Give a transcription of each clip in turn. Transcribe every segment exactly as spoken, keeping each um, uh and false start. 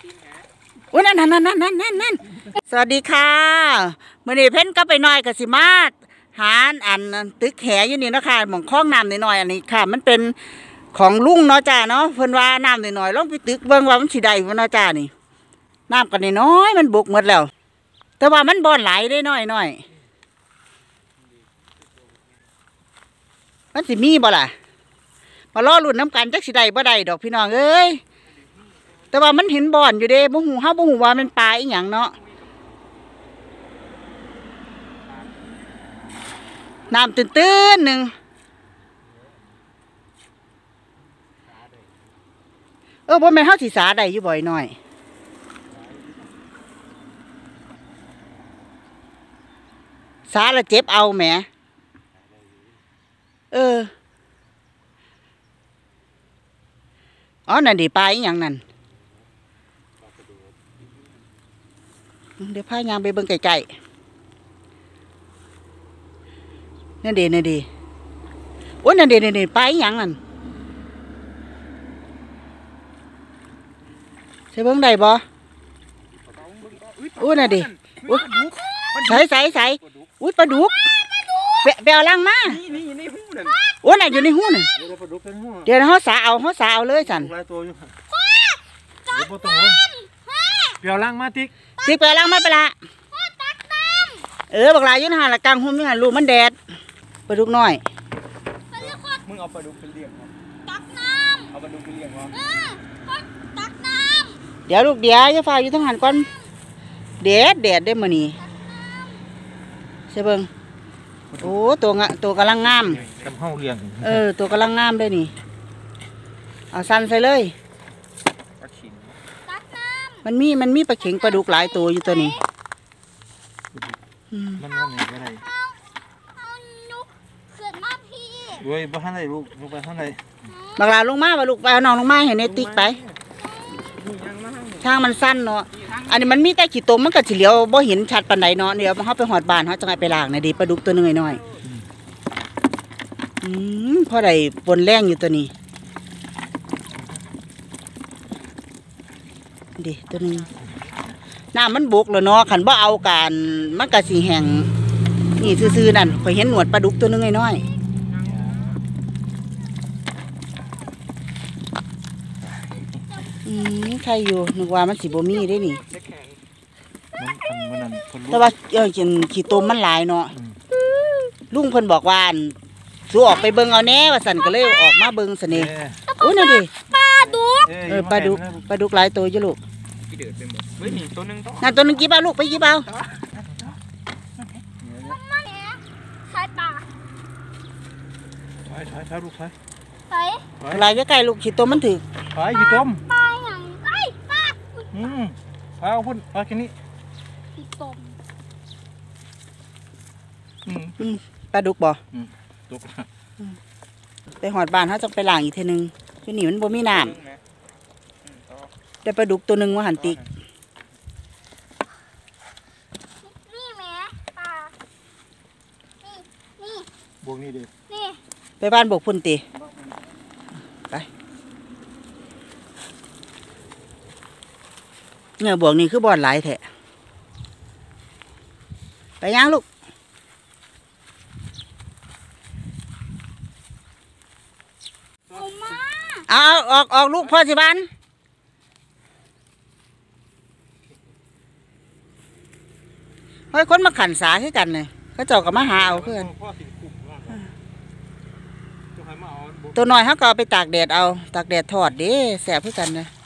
อุ้ยนั่นนั่นนั่นนั่นนั่นนั่นสวัสดีค่ะมื่อนี้เพ้นก็ไปน้อยกับสิมาหาอันตึกแหอยู่นี่นะคะหม่องคล้องน้ำหน่อยๆอันนี้ค่ะมันเป็นของลุงเนาะจ้าเนาะเพิ่นว่าน้ำหน่อยๆลองไปตึกเบิ่งว่ามันสิได้บ่เนาะจ้านี่น้ำกันน้อยมันบุกหมดแล้วแต่ว่ามันบ่อนไหลได้น้อยน้อยมันสิมีบ่ล่ะมาล่อลุ่นน้ำกันจักสิได้บ่ได้ดอกพี่น้องเอ้ยแต่ว่ามันเห็นบ่อนอยู่เด้บ่ฮู้เฮาบ่ฮู้ว่ามันปลาอีหยังเนาะน้ำตื้นๆหนึ่งเออบ่แม่นเฮาสิสาได้อยู่บ่อยหน่อยสาละเจ็บเอาแหมเอออ๋อนั่นดิปลาอีหยังนั่นเดี๋ยวพายางไปเบิ่งไกลๆนั่นดินั่นดิโอ้ยนั่นดินั่นดิปลาอีหยังนั่นใช่เบิ่งได้บ่โอ้ยนั่นดิโอ้ยใส่ใส่ใส่อุ้ยปลาดุกเปะเปะล่างมาโอ้ยน่ะอยู่ในหูนั่นเดี๋ยวเขาสาเอาเขาสาเอาเลยสันเปียวล่างมาติ๊กติ๊กเปะล่างมาไปละเออบักลายยุ่นหาละกลางหุ่มนี่หันลูกมันแดดปลาดุกน้อยมึงเอาปลาดุกไปเลี้ยงตักน้ำเอาปลาดุกไปเลี้ยงวะตักน้ำเดี๋ยวลูกเดี๋ยวจะฝ่าอยู่ทั้งหันก่อนแดดแดดได้มื้อนี้ใช่เบิ่งโอ้ตัวงะตัวกำลังงามกำเฮาเลี้ยงเออตัวกำลังงามได้นี่เอาสั้นใส่เลยมันมีมันมีปลาเข็งปลาดุกหลายตัวอยู่ตัวนี้มันว่าไงก็ได้ด้วยบ้านไหนลูกลูกไปข้างในบักลาลงมาบ่ลูกไปเอาน้องลงมาเห็นในติ๊กไปทางมันสั้นเนาะอันนี้มันมีแต่ขี้ตมมันก็สิเหลียวบ่เห็นชัดปานใดเนาะเดี๋ยวเฮาไปหอดบ้านเฮาจังไงไปล้างน่ะดิปลาดุกตัวนึงน้อยๆอืมพอได้ปนแรงอยู่ตัวนี้ดิตัวนึงน้ำมันบกแล้วเนาะคันบ่เอากันมันก็สิแห้งนี่ซื่อๆนั่นข่อยเห็นหนวดปลาดุกตัวนึงน้อยๆอืมใครอยู่นึกว่ามันสิบ่มีได้นี่แต่ว่าเออกินขี้ต้มมันหลายเนาะลุงเพิ่นบอกว่าสู้ออกไปเบิ่งเอาแน่ว่าสั่นก็เลยออกมาเบิ่งซะนี่อุ้ยนั่นดิปลาดุกเออปลาดุกปลาดุกหลายตัวอยู่ลูกเฮ้ยนี่ตัวนึงต้องนั่นตัวนึงกี่บาทลูกไปกี่บาทใช่ปลาใช่ใช่ใช่ลูกใช่ใช่อะไรใกล้ๆลูกขี้ต้มมันถือใช่ขี้ต้มปลาอย่างไอ้ปลาอืมปลาเอาพุ่นปลาแค่นี้ขี้ต้มอืมปลาดุกบ่อืมดุกไปหอดบ้านเขาจะไปล้างอีกทีนึงที่นี่มันบ่มีน้ำได้ปลาดุกตัวหนึ่งว่าหันติกนี่แม่ปลานี่นี่บวกนี่ดินี่ไปบ้านบกพุ่นตีไปเนี่ยบวกนี่คือบ่อนหลายแท้ไปย่างลูกเอาออกออกลูกพ่อสิบ้านเฮ้ยคนมาขันสาให้กันเลยเขาเจ้ากับมาหาเอาเพื่อนตัวน้อยเขาก็เอาไปตากแดดเอาตากแดดทอดดิแสบให้กันเลย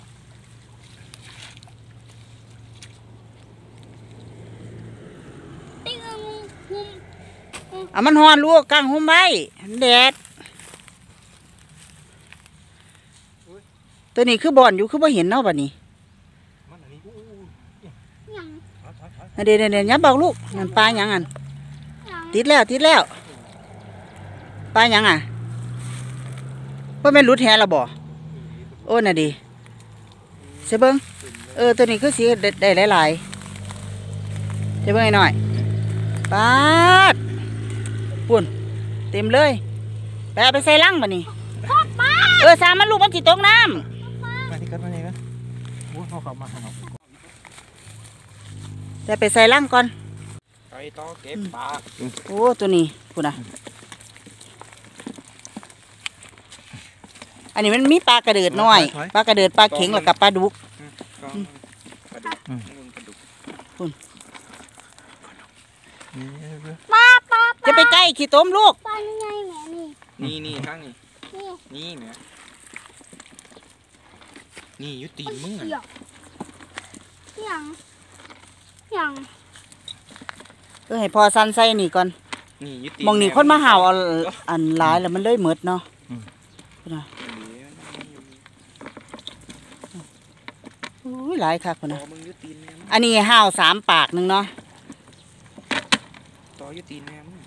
เอามันหอนลูกกางหุ้มไว้แดดตัวนี้คือบ่อนอยู่คือบ่เห็นเนาะบัดนี้เดี๋ยวเดี๋ยวยับบอกลูกนั่นปลาหยังอันติดแล้วติดแล้วปลาหยังอ่ะว่าแม่รุดแหละบ่โอ้น่ะดิเสเบิ้งเออตัวนี้คือสีได้หลายๆเสเบิ้งหน่อยปาดปุ่นเต็มเลยไปเอาไปใส่ลังบัดนี้เออสามมันลูกมันจิตตกน้ำมาที่กันมาที่กันโอ้เขาขับมาครับแต่ไปใส่ล่างก่อนไปต่อเก็บปลาโอ้ตัวนี้พูดนะอันนี้มันมีปลากระเดิดน้อยปลากระเดิดปลาเข็งแล้วกับปลาดุกก็ปลาดุกปลาดุกปลาปลาจะไปใกล้ขี้ต้มลูกปลานี่ไงแม่นี่นี่นี่ข้างนี่นี่นี่แหม่นี่ยุตีนมึงเกี่ยอ่ะวอย่างอย่างเออให้พอสันใส่นี่ก่อนนี่ยุตีนมองนี่คนมาห่าวเอาอันหลายแล้วมันเลยหมดเนาะพูดนะโอ้ยหลายคักพูดต่อนะมึงยุตีนแม่มึงอันนี้ห่าวสามปากหนึ่งเนาะต่อยุตีนแม่มึง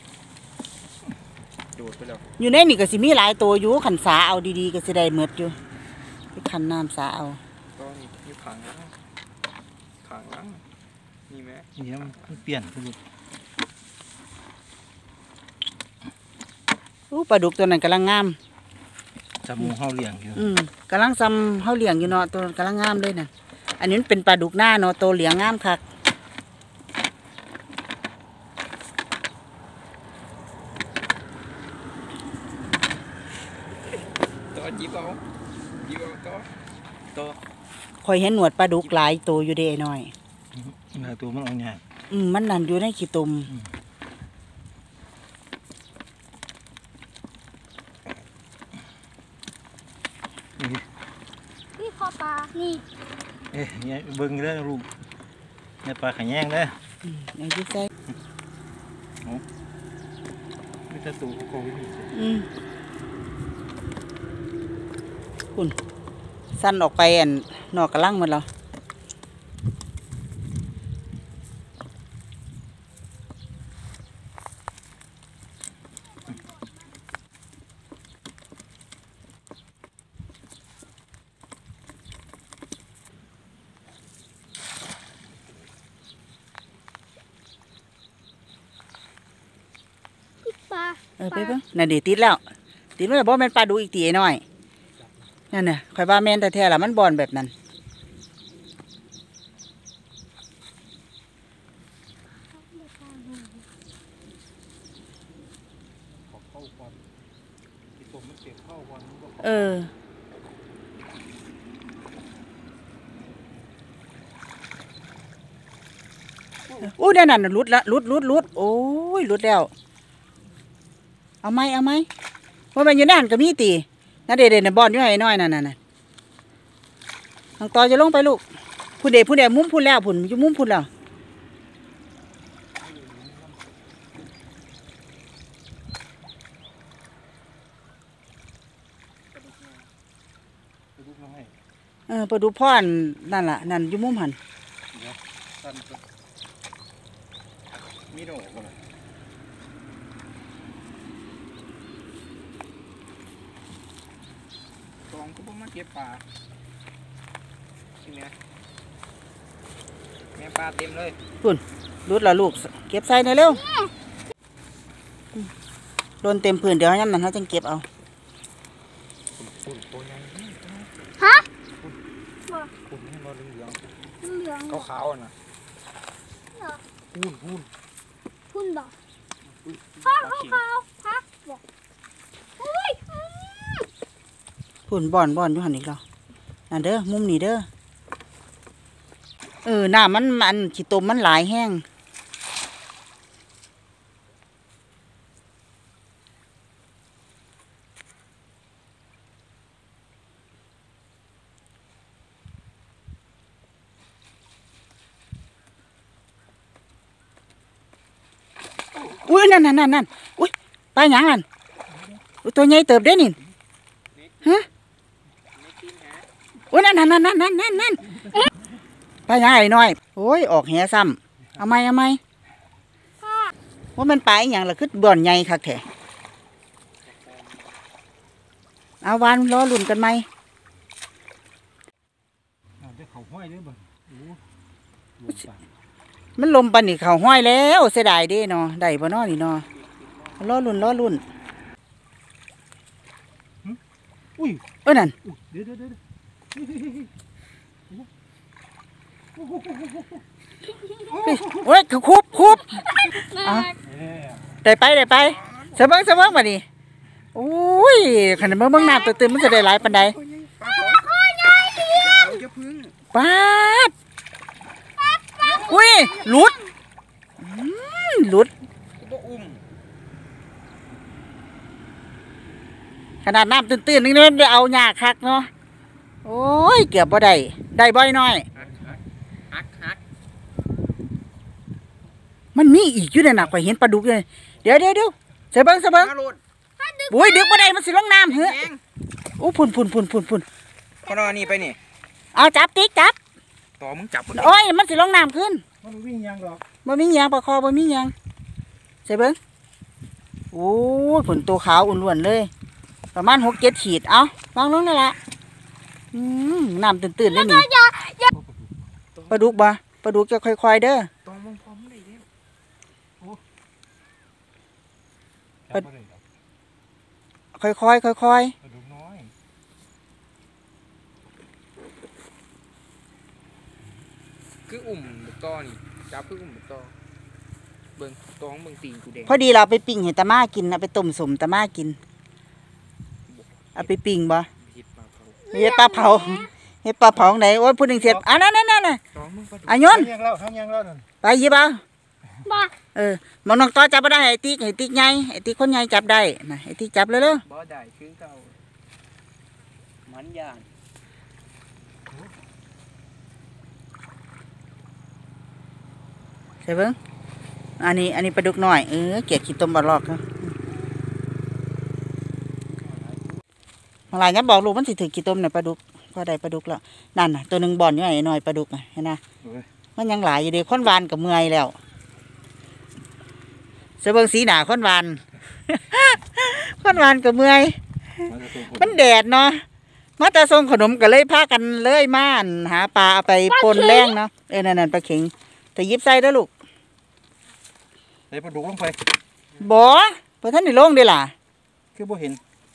โดดไปแล้วอยู่ในนี่ก็สิมีหลายตัวอยู่ขันสาเอาดีๆก็สิได้หมดอยู่ไปขันน้ำสาเอาต่อนี่อยู่ขางล่างขางล่างนี่แม่เนี่ยมันเปลี่ยนคืออู้ปลาดุกตัวนั้นกำลังงามจมูกเฮาเลี้ยงอยู่อืมกำลังซ้ำเฮาเลี้ยงอยู่เนาะตัวกำลังงามเลยน่ะอันนี้มันเป็นปลาดุกหน้าเนาะตัวเหลียงงามคักต่อจีบเอาจีบเอาต่อต่อคอยเห็นหนวดปลาดุกหลายตัวอยู่เด้หน่อยเนื้อตัวมันออกง่ายอืมมันนั่นอยู่ในขี้ตุ่มนี่คอปลานี่เอ๊ะเนี่ยเบิ่งเด้อลูกเนี่ยปลาขะแยงเด้ออืมไอ้ที่ใส่ไม่ใช่ตัวโควิดอืมคุณสั้นออกไปอันนอกกระลังหมดแล้วพี่ปลาเออไปเบิ่งนั่นดิติดแล้วติดมันแล้วบ่แม่นปลาดุกอีกตีไอ้น้อยนั่นน่ะข่อยว่าแม่นแต่แท้ๆล่ะมันบอนแบบนั้นเข้าควันที่ตัวมันเก็บเข้าควันมันก็เอออู้นั่นน่ะหลุดละหลุดหลุดหลุดโอ้ยหลุดแล้วเอาไหมเอาไหมว่ามันอยู่นั่นก็มีตีนั่นเด็ดๆน่ะบอนอยู่ไอ้น้อยนั่นน่ะน่ะทางต่อจะลงไปลูกผู้เด็ผู้เด็มุมพุ่นแล้วพุ่นอยู่มุมพุ่นแล้วลูกน้อยเออไปดูพ่อนนั่นล่ะนั่นอยู่มุมหันสั้นก็มีโดดบ่ล่ะตองก็บ่มาเก็บปลาใช่ไหมแม่ปลาเต็มเลยรุดละลูกเก็บใส่ในอยเร็วโดนเต็มพื้นเดี๋ยวให้น้ำมันเขาจังเก็บเอาปุ่นตัวใหญ่ฮะปุ่นให้มาเหลืองเหลืองๆขาวๆอ่ะนะพูนพูนพุ่นบอกปลาขาวเข็งขาวพักบอกอุ้ยอืมพุ่นบ่อนบ่อนอยู่หันอีกแล้วนั่นเด้อมุมนี้เด้อเออน้ำมันมันขี้ตมมันหลายแห้งอุ้ยนั่นนั่นนั่นนั่นอุ้ยปลาหยังนั่นอุ้ยตัวใหญ่เติบเด้นี่ฮะไม่กินฮะโอ้ยนั่นนั่นนั่นนั่นนั่นนั่นปลาหยังไอ้น้อยโอ้ยออกแหซ้ำเอาไหมเอาไหมว่ามันปลาอีหยังล่ะคือบ่อนใหญ่คักแท้เอาวานรอลุ่นกันไหมอาจจะเขาห้อยด้วยบ่โอ้ลูกปลามันลมปันนี่เขาห้อยแล้วเสียดายเด้เนาะได้บ่เนาะนี่เนาะรอลุ่นรอลุ่นอุ้ยเอ้ยนั่นอุ้ยเดี๋ยวเดี๋ยวเดี๋ยวโอ้ยคุบคุบเอาได้ไปได้ไปเสมอเสมอมาดิโอ้ยขนาดเมื่อเมื่อน้ำตื่นมันจะได้หลายปันใดปลาขอใหญ่เลี้ยงอย่าพึ่งปาดอุ้ยหลุดอืมหลุดกูบ่อุ้มขนาดน้ำตื้นๆนึงเนี่ยได้เอาหญ้าคักเนาะโอ้ยเกือบบ่ได้ได้บ่อยน้อยฮักฮักฮักมันมีอีกอยู่เนี่ยนะข่อยเห็นปลาดุกเลยเดี๋ยวเดี๋ยวเดี๋ยวเสเบิ้งเสเบิ้งมาโลดโอ้ยดึกบ่ได้มันสิลงน้ำเหรอแห้งโอ้พุ่นพุ่นพุ่นพุ่นพุ่นพอนอนนี่ไปนี่เอาจับติ๊กจับต่อมึงจับโอ้ยมันสิลงน้ำขึ้นมันวิ่งยังหรอกบ่มีหยังปลาคอบ่มีหยังเสเบิ้งโอ้ยผลตัวขาวอุ่นล้วนเลย ประมาณหกเจ็ดขีดเอาวางลงนั่นแหละอืมน้ำตื่นๆเลยนี่ปลาดุกบ่ปลาดุกจะค่อยๆเด้อต่อมึงพร้อมได้เด้อจับบ่ได้ดอกค่อยๆค่อยปลาดุกน้อยคืออุ่มบุกต่อนี่จับคืออุ่มบุกต่อเบิ่งตองเบิ่งตีนกูแดงๆพอดีเราไปปิ้งให้ตาม่ากินเอาไปต้มสมตาม่ากินเอาไปปิ้งบ่ผิดมาเขาเฮ็ดปลาเผาเฮ็ดปลาเผาไหนโอ้ยพูดถึงเสร็จอ่ะนั่นนั่นนั่นน่ะตองมึงปลาดุกอ่ะโยนทางยังแล้วทางยังแล้วนั่นไปหยิบเอาบ้าเออมองน้องต่อจับบ่ได้ให้ติ๊กให้ติ๊กใหญ่ให้ติ๊กคนใหญ่จับได้น่ะให้ติ๊กจับเร็วบ่ได้คือเก่ามันย่างๆใช่เบิ่งอันนี้อันนี้ปลาดุกน้อยเออเกลียดขี้ต้มบ่ลอกเนาะหลายเนี่ยบอกลูกมันสิถือขี้ต้มน่ะปลาดุกพอได้ปลาดุกแล้วนั่นน่ะตัวหนึงบ่อนอยู่ไอ้น้อยปลาดุกน่ะเห็นน่ะเอ้ยมันยังหลายอยู่เด้คนหวานก็เมื่อยแล้วเสเบิ่งสีหน้าคนหวาน คนหวานก็เมื่อยมันจะตัวคนมันแดดเนาะมาแต่ส่งขนมก็เลยพากันเลยมาอั่นหาปลาเอาไปปนแรงเนาะเออนั่นนั่นปลาเข็งแต่หยิบใส่เด้อลูกใส่ปลาดุกลงไปบ่เพราะท่านได้ลงเด้อล่ะคือบ่เห็น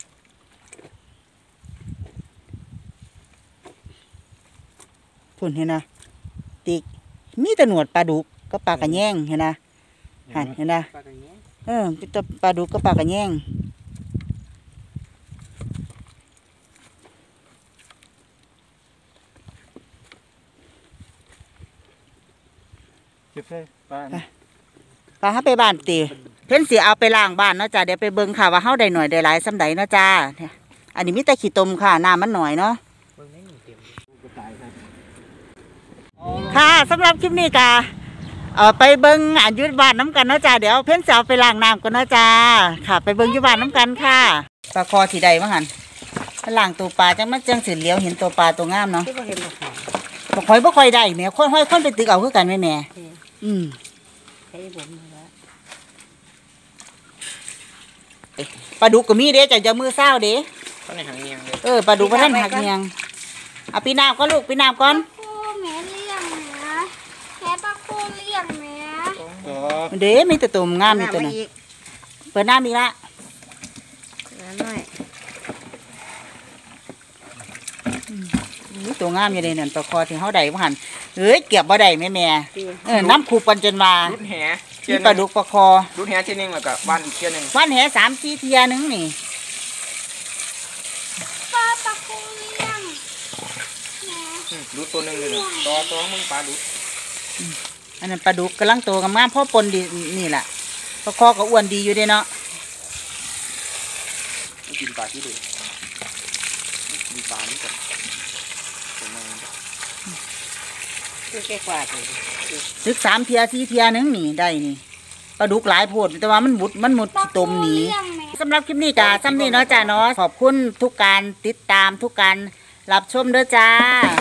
พุ่นเห็นนะติกมีแต่หนวดปลาดุกก็ปลากระแยงเห็นนะหันเห็นนะปลาอย่างเงี้ยเออมีแต่ปลาดุกก็ปลากระแยงเก็บใส่ปลาปลาเฮาไปบ้านติเพิ่นสิเอาไปล้างบ้านเนาะจ้ะเดี๋ยวไปเบิ่งค่ะว่าเฮาได้หน่อยได้หลายส่ำใดเนาะจ้าเนี่ยอันนี้มีแต่ขี้ตมค่ะน้ำมันหน่อยเนาะเบิ่งไม่มีเต็มก็ตายครับค่ะสำหรับคลิปนี้กะเออไปเบิ้งอ่านยุทธบ้านน้ำกันเนาะจ้าเดี๋ยวเพิ่นจะเอาไปล้างน้ำกันเนาะจ้าค่ะ ไปเบิ้งอยุทธบ้านน้ำกันค่ะปลาคอสีใดมั้งหันล้างตัวปลาจังมันจังสิเหลียวเห็นตัวปลาตัวงามเนาะที่บ่เห็นหรอกบ่ค่อยบ่ค่อยได้แหม่ค่อยๆค่อยไปตึกเอาคือกันแม่แม่อืมใช้ผมมาแล้วปลาดุกก็มีเด้จ้ะจะมือเศร้าเด้เขาในหางเงียงเลยเออปลาดุกพระท่านหักเงียงเอาปีน้ำก่อนลูกปีน้ำก่อนปลาคูแม่เลี้ยงแม่แม่ปลาคูเลี้ยงแม่ก็เด้มีแต่ตัวงามมีตัวน่ะเปิดน้ำอีกละหน่อยนี่ตัวงามอยู่เลยนั่นปลาคอที่เฮาได้บ่หันเอ้ยเก็บบ่ได้แม่แม่เออน้ำคูปันจนมารุดแหที่ปลาดุกปลาคอรุดแหที่หนึงแล้วก็บ้านอีกเที่ยหนึงวันแหสามสี่เทียหนึงนี่ปลาปลาคูเลี้ยงแม่อืมรุดตัวหนึงเลยน่ะต่อตองมึงปลารุดอันนั้นปลาดุกกำลังโตกับงามพ่อปนดีนี่แหละปลาคอก็อ้วนดีอยู่เด้เนาะมันกินปลาที่ดูกินปลานี่ก่อนตัวมันคือแก่กว่าเลยซึกสามเทียสี่เทียหนึงนี่ได้นี่ปลาดุกหลายโพดแต่ว่ามันบุดมันหมดตมหนีเลี้ยงแม่สำหรับคลิปนี้จ้าซ้ำนี่เนาะจ้าเนาะขอบคุณทุกการติดตามทุกการรับชมเด้อจ้า